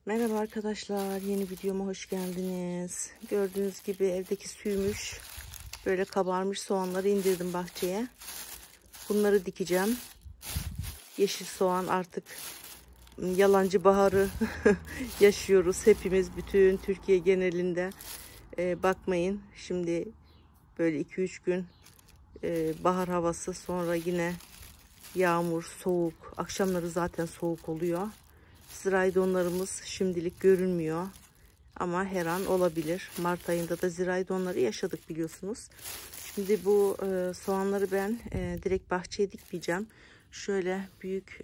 Merhaba arkadaşlar, yeni videoma hoş geldiniz. Gördüğünüz gibi evdeki suymuş. Böyle kabarmış soğanları indirdim bahçeye. Bunları dikeceğim. Yeşil soğan artık yalancı baharı yaşıyoruz hepimiz, bütün Türkiye genelinde. Bakmayın şimdi böyle 2-3 gün bahar havası, sonra yine yağmur, soğuk. Akşamları zaten soğuk oluyor. Ziraydonlarımız şimdilik görünmüyor. Ama her an olabilir. Mart ayında da ziraydonları yaşadık biliyorsunuz. Şimdi bu soğanları ben direkt bahçeye dikmeyeceğim. Şöyle büyük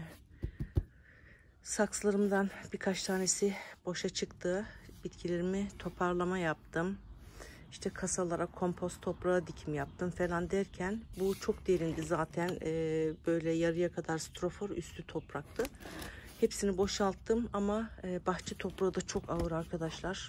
saksılarımdan birkaç tanesi boşa çıktı. Bitkilerimi toparlama yaptım. İşte kasalara kompost toprağı dikim yaptım falan derken bu çok derindi zaten. Böyle yarıya kadar strafor, üstü topraktı. Hepsini boşalttım ama bahçe toprağı da çok ağır arkadaşlar.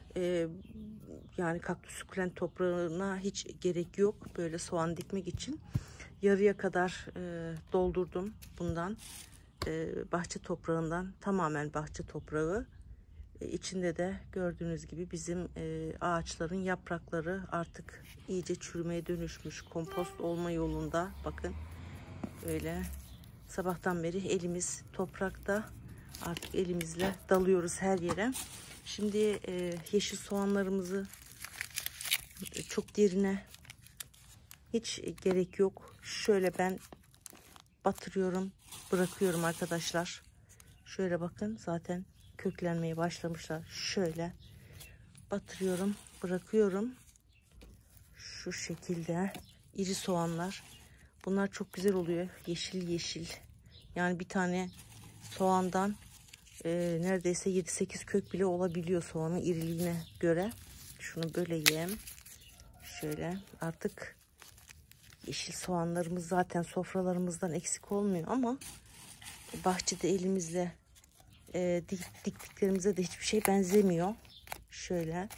Yani kaktüs sukulent toprağına hiç gerek yok böyle soğan dikmek için. Yarıya kadar doldurdum bundan. Bahçe toprağından, tamamen bahçe toprağı. İçinde de gördüğünüz gibi bizim ağaçların yaprakları artık iyice çürümeye dönüşmüş. Kompost olma yolunda. Bakın öyle sabahtan beri elimiz toprakta. Artık elimizle dalıyoruz her yere. Şimdi yeşil soğanlarımızı çok derine hiç gerek yok. Şöyle ben batırıyorum, bırakıyorum arkadaşlar. Şöyle bakın, zaten köklenmeye başlamışlar. Şöyle batırıyorum, bırakıyorum. Şu şekilde iri soğanlar. Bunlar çok güzel oluyor. Yeşil yeşil. Yani bir tane soğandan neredeyse 7-8 kök bile olabiliyor soğanın iriliğine göre. Şunu böyle yiyeyim. Şöyle artık yeşil soğanlarımız zaten sofralarımızdan eksik olmuyor ama bahçede elimizle diktiklerimize de hiçbir şey benzemiyor. Şöyle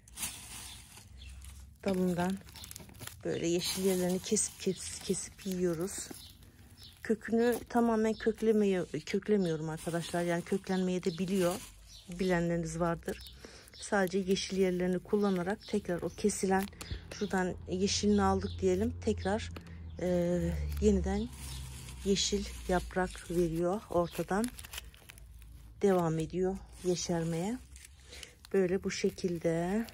dalından böyle yeşil yerlerini kesip yiyoruz. Kökünü tamamen köklemiyorum arkadaşlar. Yani köklenmeyi de biliyor. Bilenleriniz vardır. Sadece yeşil yerlerini kullanarak tekrar o kesilen, şuradan yeşilini aldık diyelim, tekrar yeniden yeşil yaprak veriyor, ortadan devam ediyor yeşermeye. Böyle bu şekilde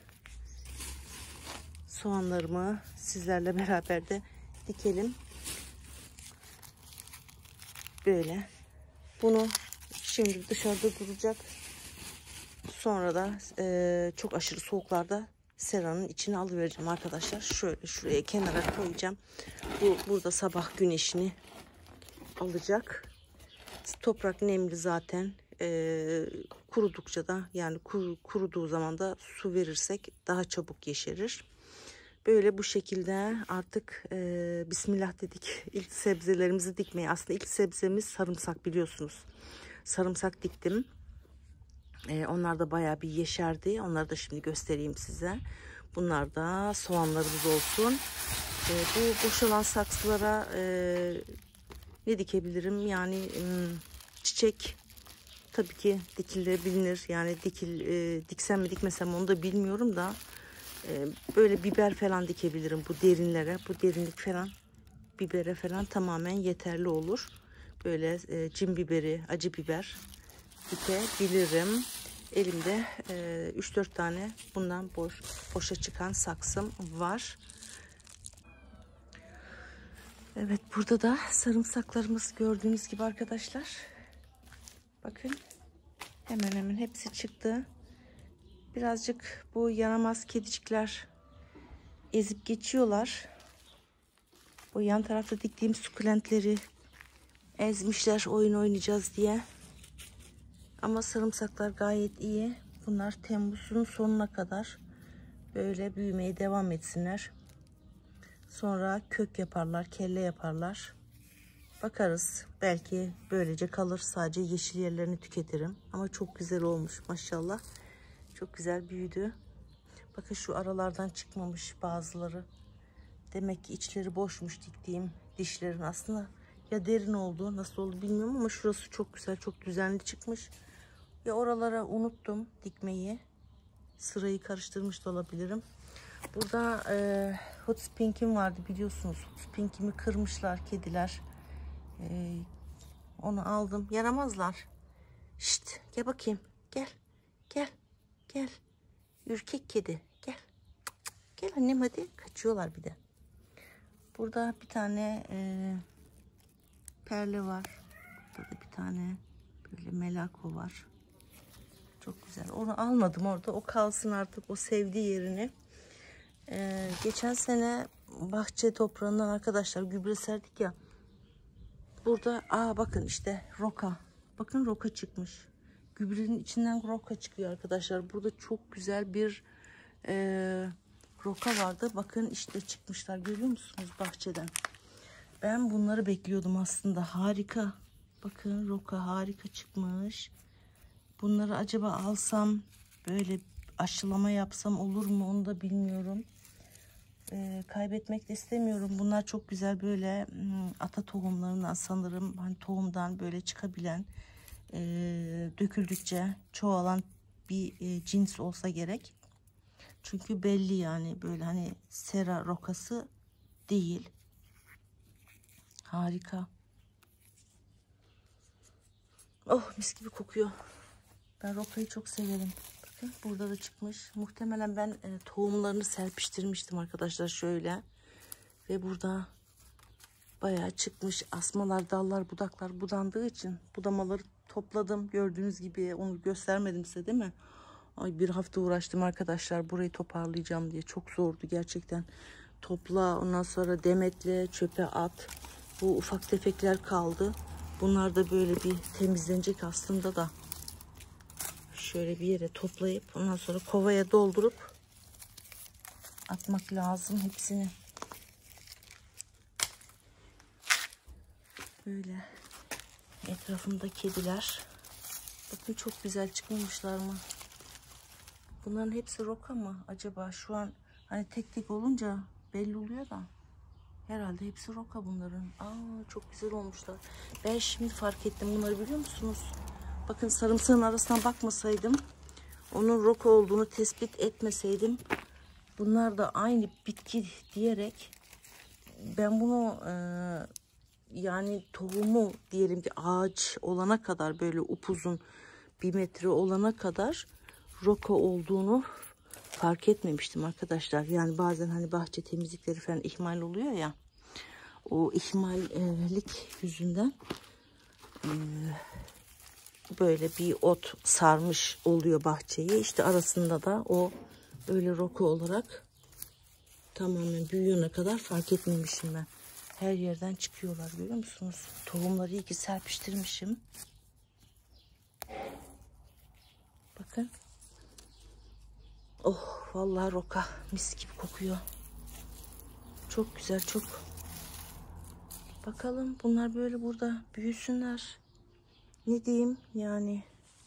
soğanlarımı sizlerle beraber de dikelim. Böyle bunu şimdi dışarıda duracak. Sonra da çok aşırı soğuklarda seranın içine alıvereceğim arkadaşlar. Şöyle şuraya kenara koyacağım. Bu burada sabah güneşini alacak. Toprak nemli zaten. Kurudukça da, yani kuruduğu zaman da su verirsek daha çabuk yeşerir. Böyle bu şekilde artık Bismillah dedik. İlk sebzelerimizi dikmeye. Aslında ilk sebzemiz sarımsak, biliyorsunuz. Sarımsak diktim. Onlar da bayağı bir yeşerdi. Onları da şimdi göstereyim size. Bunlar da soğanlarımız olsun. Bu boşalan saksılara ne dikebilirim? Yani çiçek tabii ki dikilebilir. Yani diksem mi dikmesem onu da bilmiyorum da böyle biber falan dikebilirim bu derinlere. Bu derinlik falan bibere falan tamamen yeterli olur. Böyle cin biberi, acı biber dikebilirim. Elimde 3-4 tane bundan boşa çıkan saksım var. Evet, burada da sarımsaklarımız gördüğünüz gibi arkadaşlar. Bakın hemen hemen hepsi çıktı. Birazcık bu yaramaz kedicikler ezip geçiyorlar. Bu yan tarafta diktiğim sukulentleri ezmişler oyun oynayacağız diye. Ama sarımsaklar gayet iyi. Bunlar Temmuz'un sonuna kadar böyle büyümeye devam etsinler. Sonra kök yaparlar, kelle yaparlar. Bakarız. Belki böylece kalır. Sadece yeşil yerlerini tüketirim. Ama çok güzel olmuş maşallah. Çok güzel büyüdü. Bakın şu aralardan çıkmamış bazıları. Demek ki içleri boşmuş diktiğim dişlerin. Aslında ya derin oldu, nasıl oldu bilmiyorum ama şurası çok güzel, çok düzenli çıkmış. Ya oralara unuttum dikmeyi. Sırayı karıştırmış da olabilirim. Burada Hot Pink'im vardı biliyorsunuz. Hot Pink'imi kırmışlar kediler. Onu aldım. Yaramazlar. Şşt, gel bakayım. Gel. Gel. Gel. Ürkek kedi. Gel. Gel annem hadi. Kaçıyorlar bir de. Burada bir tane perle var. Burada da bir tane böyle melako var. Çok güzel. Onu almadım orada. O kalsın artık. O sevdiği yerini. Geçen sene bahçe toprağından arkadaşlar gübre serdik ya. Burada bakın işte roka. Bakın roka çıkmış. Gübrenin içinden roka çıkıyor arkadaşlar. Burada çok güzel bir roka vardı. Bakın işte çıkmışlar. Görüyor musunuz bahçeden? Ben bunları bekliyordum aslında. Harika. Bakın roka harika çıkmış. Bunları acaba alsam böyle aşılama yapsam olur mu onu da bilmiyorum. Kaybetmek de istemiyorum. Bunlar çok güzel böyle ata tohumlarından sanırım hani tohumdan böyle çıkabilen döküldükçe çoğalan bir cins olsa gerek. Çünkü belli yani böyle hani sera rokası değil. Harika. Oh mis gibi kokuyor. Ben rokayı çok severim. Bakın burada da çıkmış. Muhtemelen ben tohumlarını serpiştirmiştim arkadaşlar şöyle. Ve burada bayağı çıkmış. Asmalar, dallar, budaklar budandığı için budamaları topladım. Gördüğünüz gibi onu göstermedim size değil mi? Ay bir hafta uğraştım arkadaşlar burayı toparlayacağım diye. Çok zordu gerçekten. Topla ondan sonra demetle çöpe at. Bu ufak tefekler kaldı. Bunlar da böyle bir temizlenecek aslında da. Şöyle bir yere toplayıp ondan sonra kovaya doldurup atmak lazım hepsini. Böyle etrafımda kediler. Bakın çok güzel çıkmamışlar mı? Bunların hepsi roka mı? Acaba şu an hani tek tek olunca belli oluyor da. Herhalde hepsi roka bunların. Çok güzel olmuşlar. Ben şimdi fark ettim bunları biliyor musunuz? Bakın sarımsağın arasına bakmasaydım, onun roka olduğunu tespit etmeseydim, bunlar da aynı bitki diyerek ben bunu yani tohumu diyelim ki ağaç olana kadar böyle upuzun 1 metre olana kadar roka olduğunu fark etmemiştim arkadaşlar. Yani bazen hani bahçe temizlikleri falan ihmal oluyor ya. O ihmallik yüzünden böyle bir ot sarmış oluyor bahçeyi. İşte arasında da o öyle roka olarak tamamen büyüyene kadar fark etmemişim ben. Her yerden çıkıyorlar görüyor musunuz? Tohumları iyi ki serpiştirmişim. Bakın. Oh vallahi roka mis gibi kokuyor. Çok güzel çok. Bakalım bunlar böyle burada büyüsünler. Ne diyeyim yani.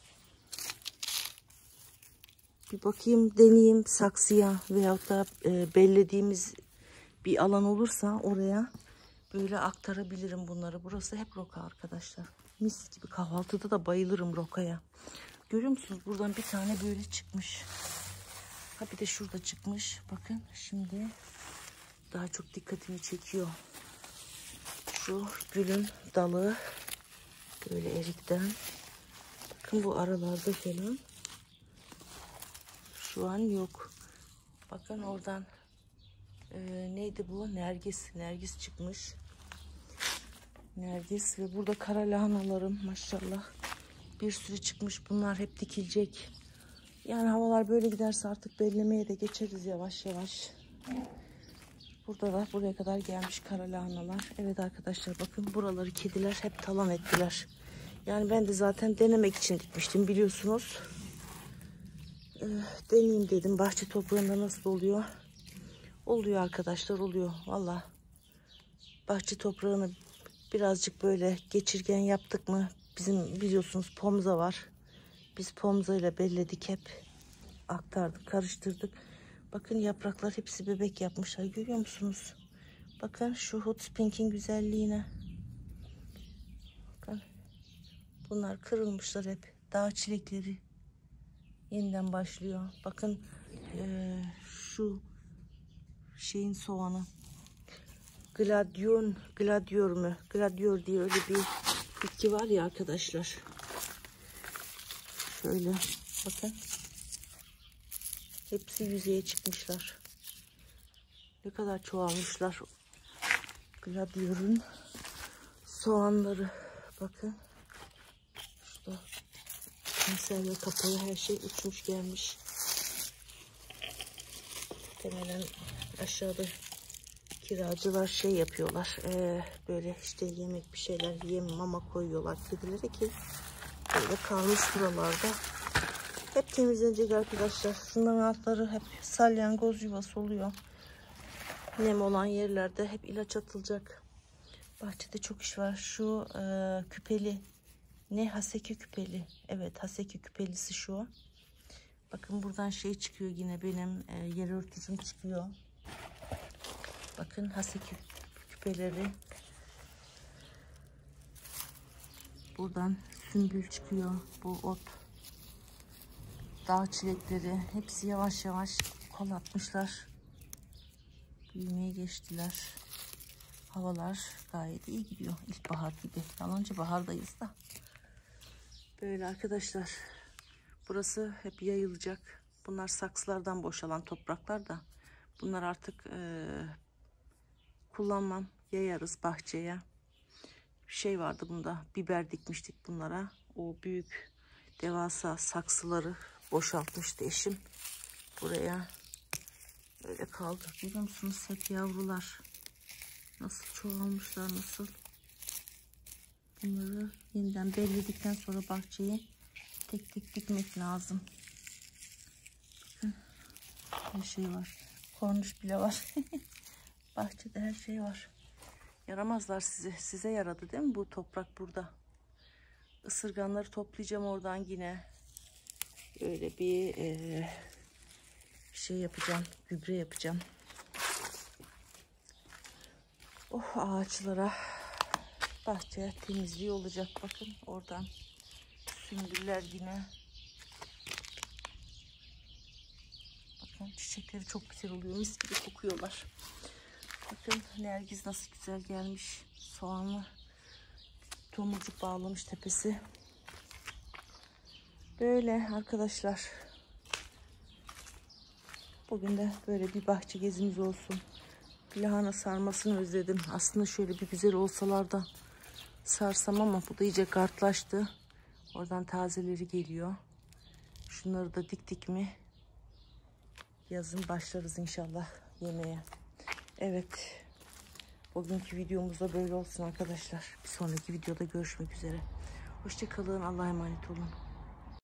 Bir bakayım deneyeyim saksıya veyahut da bellediğimiz bir alan olursa oraya böyle aktarabilirim bunları. Burası hep roka arkadaşlar. Mis gibi kahvaltıda da bayılırım rokaya. Görüyor musunuz? Buradan bir tane böyle çıkmış. Ha bir de şurada çıkmış. Bakın şimdi daha çok dikkatimi çekiyor. Şu gülün dalı böyle erikten. Bakın bu aralarda falan. Şu an yok. Bakın oradan neydi bu? Nergis çıkmış. Nergis ve burada kara lahanalarım maşallah bir sürü çıkmış. Bunlar hep dikilecek. Yani havalar böyle giderse artık bellemeye de geçeriz yavaş yavaş. Burada da buraya kadar gelmiş kara lahanalar. Evet arkadaşlar bakın buraları kediler hep talan ettiler. Yani ben de zaten denemek için dikmiştim biliyorsunuz. Deneyeyim dedim bahçe toprağında nasıl oluyor. Oluyor arkadaşlar oluyor valla. Bahçe toprağını birazcık böyle geçirgen yaptık mı? Bizim biliyorsunuz pomza var. Biz pomza ile belledik hep. Aktardık karıştırdık. Bakın yapraklar hepsi bebek yapmışlar görüyor musunuz? Bakın şu Hot Pink'in güzelliğine. Bakın bunlar kırılmışlar hep. dağ çilekleri yeniden başlıyor. Bakın şu şeyin soğanı. Gladiyor diye öyle bir bitki var ya arkadaşlar. Şöyle bakın. Hepsi yüzeye çıkmışlar. Ne kadar çoğalmışlar. Gladiolun soğanları. Bakın. Şurada konserve kapalı, her şey uçmuş gelmiş. Muhtemelen aşağıda kiracılar şey yapıyorlar. Böyle işte yemek bir şeyler, yem mama koyuyorlar kedilere ki böyle kalmış buralarda. Hep temizlenecek arkadaşlar. Şunların altları hep salyangoz yuvası oluyor. Nem olan yerlerde hep ilaç atılacak. Bahçede çok iş var. Şu küpeli. Ne? Haseki küpeli. Evet, haseki küpelisi şu. Bakın buradan şey çıkıyor yine, benim yer örtücüm çıkıyor. Bakın haseki küpeleri. Buradan sümbül çıkıyor. Bu ot. Dağ çilekleri. Hepsi yavaş yavaş kol atmışlar. Büyümeye geçtiler. Havalar gayet iyi gidiyor. İlkbahar gibi. Yalancı bahardayız da. Böyle arkadaşlar. Burası hep yayılacak. Bunlar saksılardan boşalan topraklar da. Bunlar artık kullanmam. Yayarız bahçeye. Bir şey vardı bunda. Biber dikmiştik bunlara. O büyük devasa saksıları boşaltmıştı eşim. Buraya böyle kaldı. Biliyor musunuz? Hep yavrular. Nasıl çoğalmışlar, nasıl. Bunları yeniden belledikten sonra bahçeye tek tek dikmek lazım. Bakın, her şey var. Korniş bile var. Bahçede her şey var. Yaramazlar size. Size yaradı değil mi bu toprak burada? Isırganları toplayacağım oradan yine. Böyle bir şey yapacağım. Gübre yapacağım. Oh, ağaçlara, bahçeye temizliği olacak. Bakın oradan sümbüller yine. Bakın çiçekleri çok güzel oluyor. Mis gibi kokuyorlar. Bakın nergiz nasıl güzel gelmiş. Soğanlı tomurcuk bağlamış tepesi. Böyle arkadaşlar. Bugün de böyle bir bahçe gezimiz olsun. Lahana sarmasını özledim. Aslında şöyle bir güzel olsalar da sarsam ama bu da iyice kartlaştı. Oradan tazeleri geliyor. Şunları da diktik mi yazın başlarız inşallah yemeye. Evet. Bugünkü videomuz da böyle olsun arkadaşlar. Bir sonraki videoda görüşmek üzere. Hoşça kalın. Allah'a emanet olun.